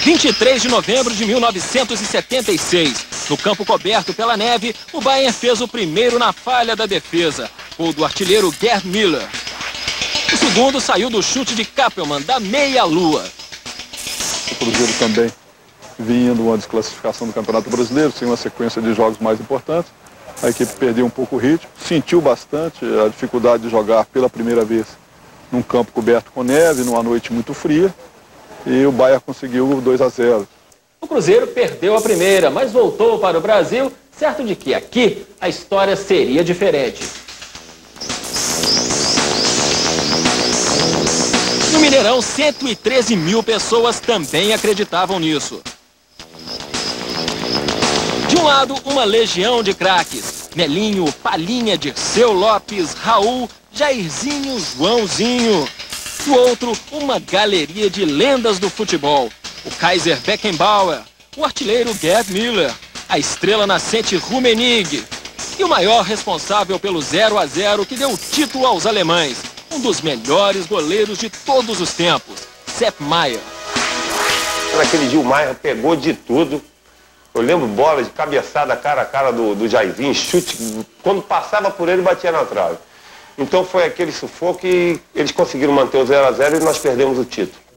23 de novembro de 1976. No campo coberto pela neve, o Bayern fez o primeiro na falha da defesa, gol do artilheiro Gerd Müller. O segundo saiu do chute de Kappelmann, da meia-lua. O Cruzeiro também vinha de uma desclassificação do Campeonato Brasileiro, sem uma sequência de jogos mais importantes. A equipe perdeu um pouco o ritmo, sentiu bastante a dificuldade de jogar pela primeira vez num campo coberto com neve, numa noite muito fria, e o Bayern conseguiu 2-0. O Cruzeiro perdeu a primeira, mas voltou para o Brasil, certo de que aqui a história seria diferente. No Mineirão, 113 mil pessoas também acreditavam nisso. De um lado, uma legião de craques. Melinho, Palinha, Dirceu Lopes, Raul, Jairzinho, Joãozinho. Do outro, uma galeria de lendas do futebol. O Kaiser Beckenbauer, o artilheiro Gerd Müller, a estrela nascente Rummenigge e o maior responsável pelo 0-0 que deu o título aos alemães, um dos melhores goleiros de todos os tempos, Sepp Maier. Naquele dia o Maier pegou de tudo. Eu lembro bola de cabeçada cara a cara do Jairzinho, chute, quando passava por ele batia na trave. Então foi aquele sufoco e eles conseguiram manter o 0-0 e nós perdemos o título.